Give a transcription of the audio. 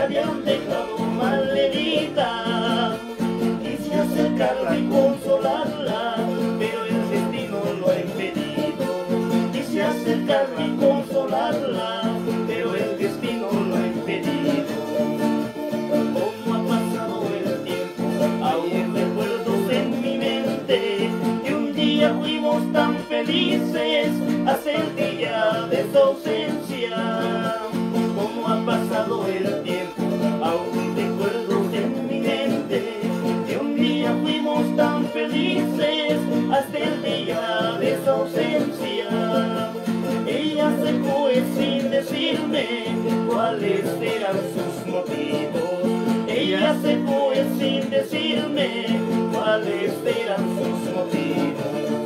habían dejado malherida. Quise acercarla y consolarla, pero el destino lo ha impedido. Quise acercarla y consolarla, pero el destino lo ha impedido. Como ha pasado el tiempo, aún recuerdos en mi mente, que un día fuimos tan felices hasta el día de su ausencia. Como ha pasado el tiempo, aún recuerdos en mi mente, que un día fuimos tan felices hasta el día de su ausencia. Ella se fue sin decirme cuáles eran sus motivos. Ella se fue sin decirme cuáles eran sus motivos.